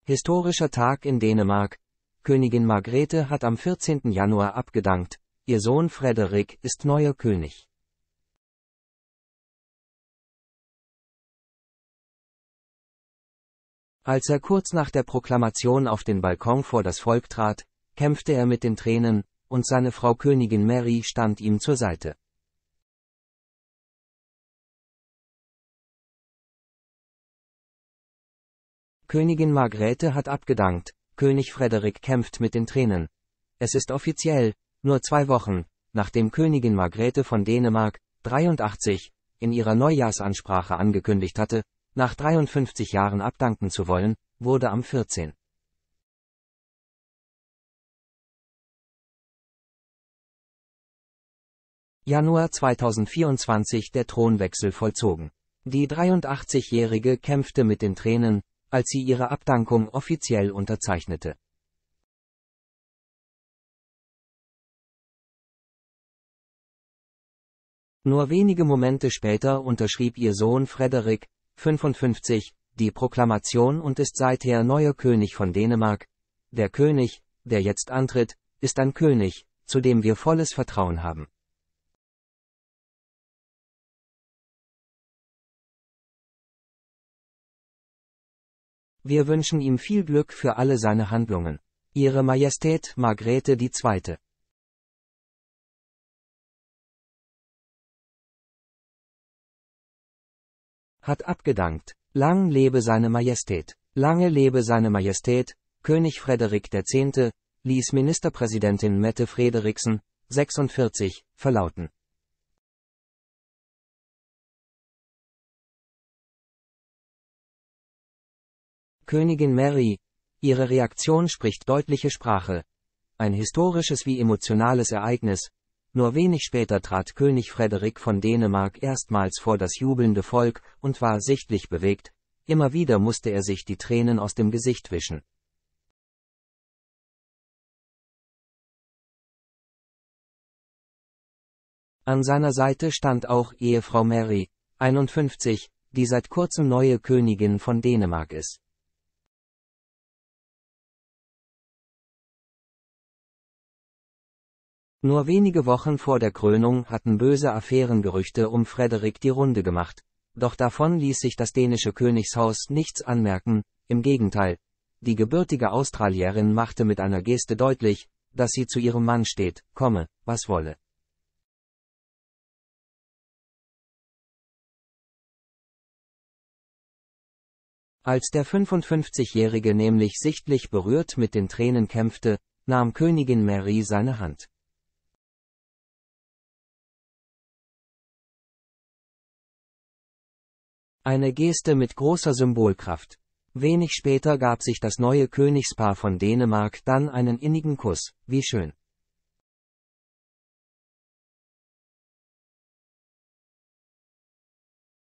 Historischer Tag in Dänemark. Königin Margrethe hat am 14. Januar abgedankt, ihr Sohn Frederik ist neuer König. Als er kurz nach der Proklamation auf den Balkon vor das Volk trat, kämpfte er mit den Tränen, und seine Frau Königin Mary stand ihm zur Seite. Königin Margrethe hat abgedankt, König Frederik kämpft mit den Tränen. Es ist offiziell, nur 2 Wochen, nachdem Königin Margrethe von Dänemark, 83, in ihrer Neujahrsansprache angekündigt hatte, nach 53 Jahren abdanken zu wollen, wurde am 14. Januar 2024 der Thronwechsel vollzogen. Die 83-Jährige kämpfte mit den Tränen, als sie ihre Abdankung offiziell unterzeichnete. Nur wenige Momente später unterschrieb ihr Sohn Frederik, 55, die Proklamation und ist seither neuer König von Dänemark. Der König, der jetzt antritt, ist ein König, zu dem wir volles Vertrauen haben. Wir wünschen ihm viel Glück für alle seine Handlungen. Ihre Majestät Margrethe II. Hat abgedankt. Lang lebe seine Majestät. Lange lebe seine Majestät, König Frederik X., ließ Ministerpräsidentin Mette Frederiksen, 46, verlauten. Königin Mary, ihre Reaktion spricht deutliche Sprache. Ein historisches wie emotionales Ereignis. Nur wenig später trat König Frederik von Dänemark erstmals vor das jubelnde Volk und war sichtlich bewegt, immer wieder musste er sich die Tränen aus dem Gesicht wischen. An seiner Seite stand auch Ehefrau Mary, 51, die seit kurzem neue Königin von Dänemark ist. Nur wenige Wochen vor der Krönung hatten böse Affärengerüchte um Frederik die Runde gemacht, doch davon ließ sich das dänische Königshaus nichts anmerken, im Gegenteil. Die gebürtige Australierin machte mit einer Geste deutlich, dass sie zu ihrem Mann steht, komme, was wolle. Als der 55-Jährige nämlich sichtlich berührt mit den Tränen kämpfte, nahm Königin Mary seine Hand. Eine Geste mit großer Symbolkraft. Wenig später gab sich das neue Königspaar von Dänemark dann einen innigen Kuss, wie schön.